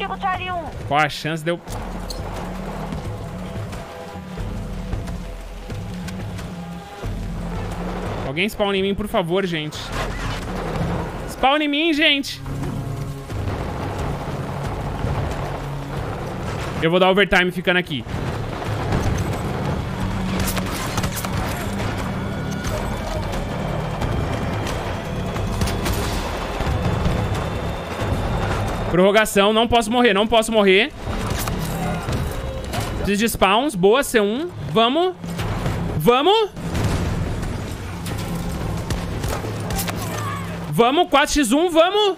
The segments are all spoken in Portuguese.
Objetivo Charlie 1. Qual a chance de eu... Alguém spawn em mim, por favor, gente. Spawn em mim, gente. Eu vou dar overtime ficando aqui. Prorrogação, não posso morrer, não posso morrer. Preciso de spawns, boa, C1. Vamos. Vamos. Vamos, 4x1, vamos.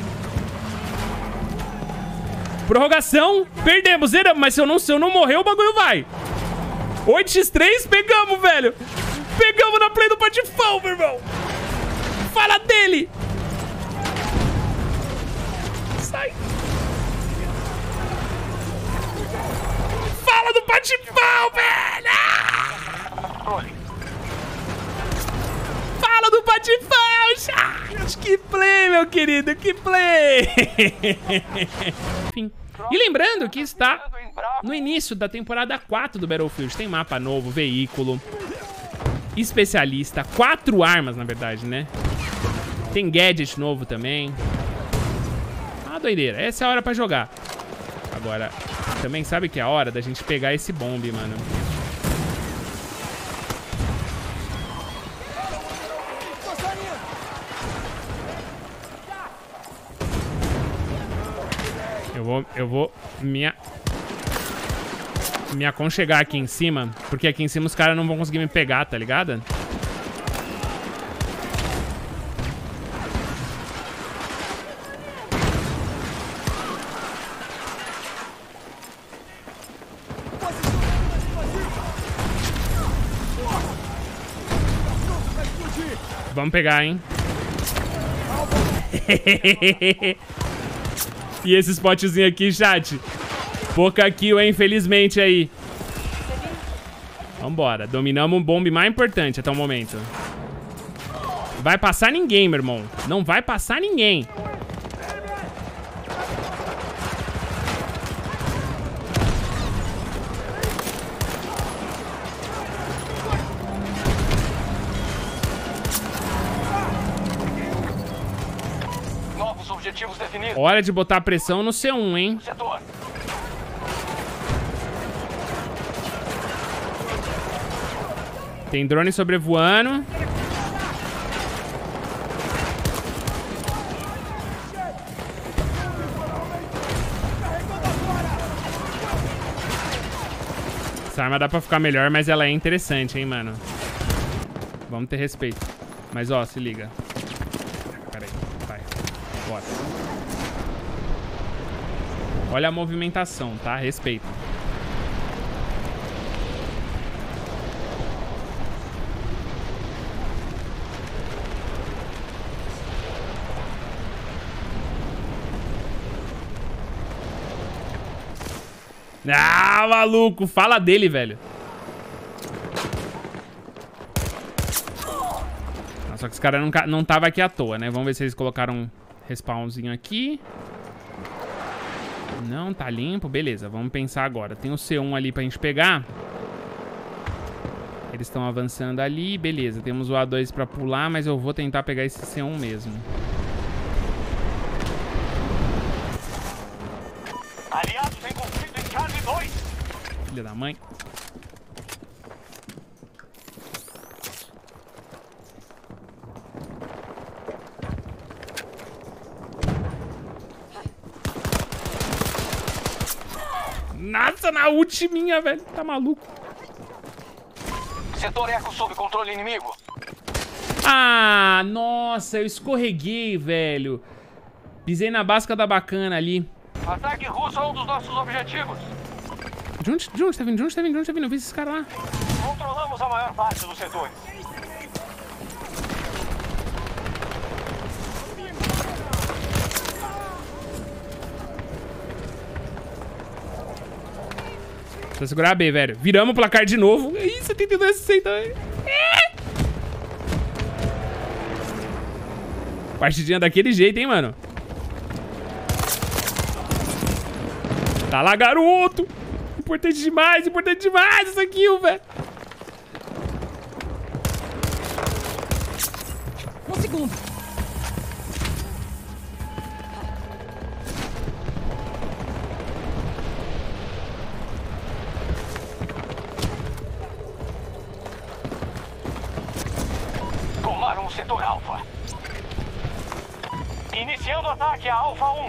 Prorrogação, perdemos, zeramos. Mas se eu não morrer, o bagulho vai. 8x3, pegamos, velho. Pegamos na play do Patifão, meu irmão. Fala dele. Sai. Fala do Patifão, velho. Fala do Patifão, chat. Que play, meu querido, que play. Enfim. E lembrando que está no início da temporada 4 do Battlefield. Tem mapa novo, veículo, especialista, 4 armas, na verdade, né? Tem gadget novo também. Ah, doideira. Essa é a hora pra jogar. Agora, também sabe que é a hora da gente pegar esse bombe, mano. Eu vou me aconchegar aqui em cima, porque aqui em cima os caras não vão conseguir me pegar, tá ligado? Vamos pegar, hein? E esse spotzinho aqui, chat. Pouca kill, hein? Infelizmente aí. Vambora. Dominamos o bombe mais importante até o momento. Vai passar ninguém, meu irmão. Não vai passar ninguém. Objetivos definidos. Hora de botar pressão no C1, hein? Setor. Tem drone sobrevoando. Essa arma dá pra ficar melhor, mas ela é interessante, hein, mano. Vamos ter respeito. Mas, ó, se liga. Pera aí. Vai. Bora. Olha a movimentação, tá? Respeito. Ah, maluco. Fala dele, velho. Ah, só que esse cara não tava aqui à toa, né? Vamos ver se eles colocaram um respawnzinho aqui. Não, tá limpo. Beleza, vamos pensar agora. Tem o C1 ali pra gente pegar. Eles estão avançando ali. Beleza, temos o A2 pra pular, mas eu vou tentar pegar esse C1 mesmo. Aliados em conflito em Charlie 2. Filha da mãe. Nossa, na ultiminha, velho. Tá maluco. Setor Eco sob controle inimigo. Ah, nossa, eu escorreguei, velho. Pisei na basca da bacana ali. Ataque russo a um dos nossos objetivos. De onde tá vindo? De onde tá vindo? De onde tá vindo? Eu vi esses caras lá. Controlamos a maior parte dos setores. Precisa segurar a B, velho. Viramos o placar de novo. Ih, 72, 60. Partidinha daquele jeito, hein, mano. Tá lá, garoto. Importante demais essa kill, velho. Um segundo. Tomaram o setor Alfa. Iniciando o ataque a Alfa 1.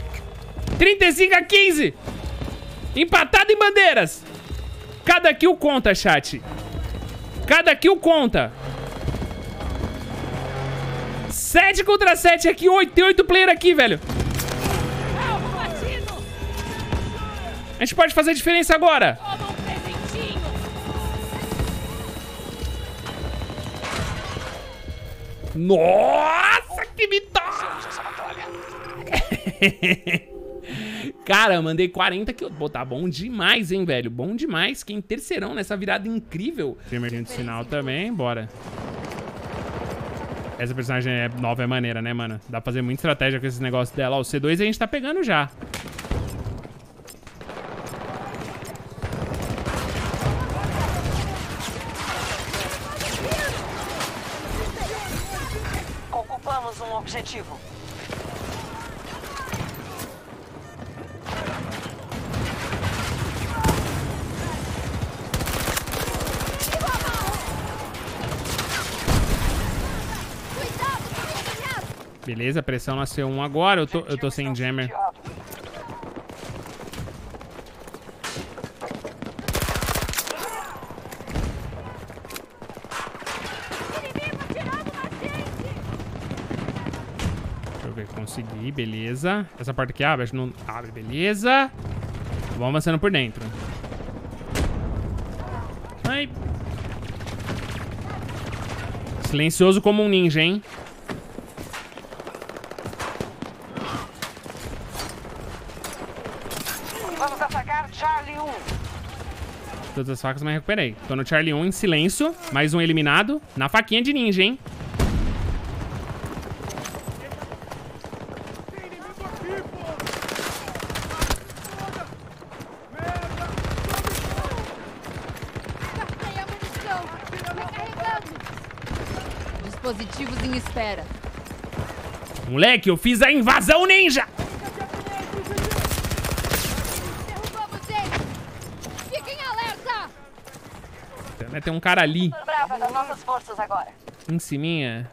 35-15. Empatado em bandeiras. Cada kill conta, chat. Cada kill conta. 7 contra 7 aqui, 8 player aqui, velho. A gente pode fazer a diferença agora. Toma um presentinho. Nossa, que vitória! Essa batalha. Cara, eu mandei 40 kills. Pô, tá bom demais, hein, velho. Bom demais. Quem terceirão nessa virada incrível. Primeiro de sinal também, bora. Essa personagem nova é maneira, né, mano? Dá pra fazer muita estratégia com esses negócios dela. Ó, o C2 a gente tá pegando já. Ocupamos um objetivo. Beleza, pressão na C1 agora. Eu tô sem jammer. Deixa eu ver, consegui, beleza. Essa parte aqui abre, acho que não abre, beleza. Vamos avançando por dentro. Ai. Silencioso como um ninja, hein? Vamos atacar Charlie 1. Todas as facas, mas recuperei. Tô no Charlie 1 em silêncio. Mais um eliminado. Na faquinha de ninja, hein? Dispositivos em espera. Moleque, eu fiz a invasão ninja! Derrubamos ele! Fiquem alerta! Tem um cara ali, Brava das nossas forças agora. em ciminha.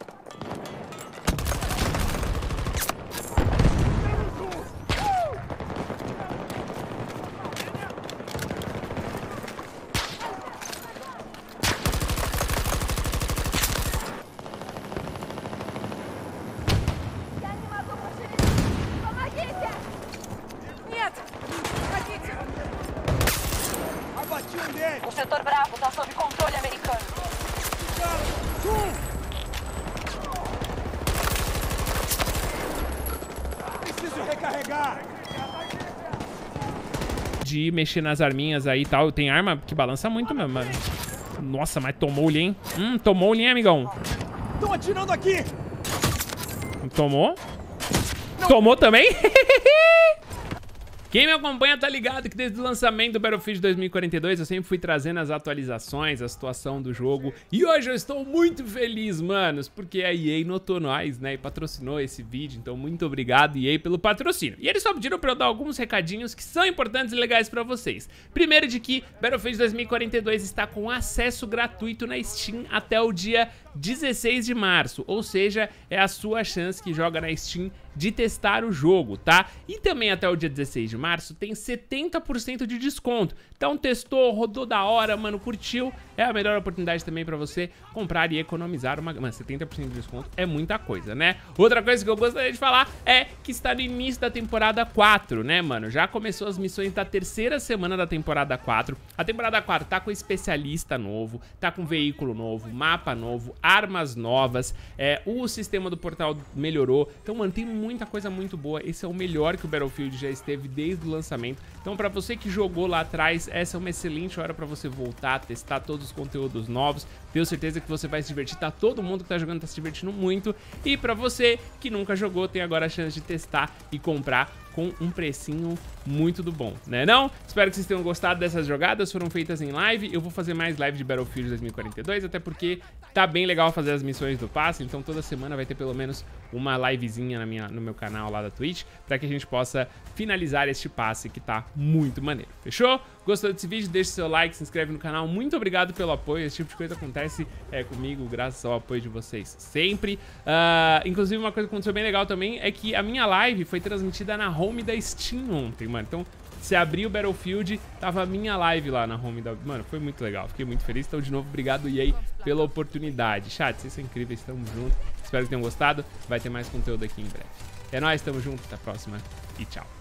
O setor Bravo está sob controle americano. Preciso recarregar. De mexer nas arminhas aí e tal. Tem arma que balança muito mesmo, mano. Nossa, mas tomou-lhe, hein? Tomou-lhe, hein, amigão? Estão atirando aqui. Tomou? Tomou também? Quem me acompanha tá ligado que desde o lançamento do Battlefield 2042 eu sempre fui trazendo as atualizações, a situação do jogo. E hoje eu estou muito feliz, manos, porque a EA notou nós, né, e patrocinou esse vídeo. Então muito obrigado, EA, pelo patrocínio. E eles só pediram pra eu dar alguns recadinhos que são importantes e legais pra vocês. Primeiro de que Battlefield 2042 está com acesso gratuito na Steam até o dia 16 de março. Ou seja, é a sua chance que joga na Steam de testar o jogo, tá? E também até o dia 16 de março tem 70% de desconto. Então testou, rodou da hora, mano, curtiu. É a melhor oportunidade também pra você comprar e economizar uma... Mano, 70% de desconto é muita coisa, né? Outra coisa que eu gostaria de falar é que está no início da temporada 4, né, mano? Já começou as missões da terceira semana da temporada 4. A temporada 4 tá com especialista novo, tá com veículo novo, mapa novo, armas novas, o sistema do portal melhorou. Então, mano, tem muita coisa muito boa. Esse é o melhor que o Battlefield já esteve desde o lançamento. Então, pra você que jogou lá atrás, essa é uma excelente hora pra você voltar, testar todos os conteúdos novos. Tenho certeza que você vai se divertir. Tá todo mundo que tá jogando tá se divertindo muito. E pra você que nunca jogou, tem agora a chance de testar e comprar com um precinho muito do bom, né não? Espero que vocês tenham gostado dessas jogadas, foram feitas em live. Eu vou fazer mais live de Battlefield 2042, até porque tá bem legal fazer as missões do passe, então toda semana vai ter pelo menos uma livezinha no meu canal lá da Twitch, pra que a gente possa finalizar este passe que tá muito maneiro, fechou? Gostou desse vídeo? Deixa seu like, se inscreve no canal, muito obrigado pelo apoio, esse tipo de coisa acontece comigo graças ao apoio de vocês sempre. Inclusive uma coisa que aconteceu bem legal também é que a minha live foi transmitida na home da Steam ontem, mano, então você abriu o Battlefield, tava a minha live lá na home da... Mano, foi muito legal, fiquei muito feliz. Então, de novo, obrigado, EA, pela oportunidade. Chat, vocês são incríveis, tamo junto. Espero que tenham gostado. Vai ter mais conteúdo aqui em breve. É nóis, tamo junto, até a próxima e tchau.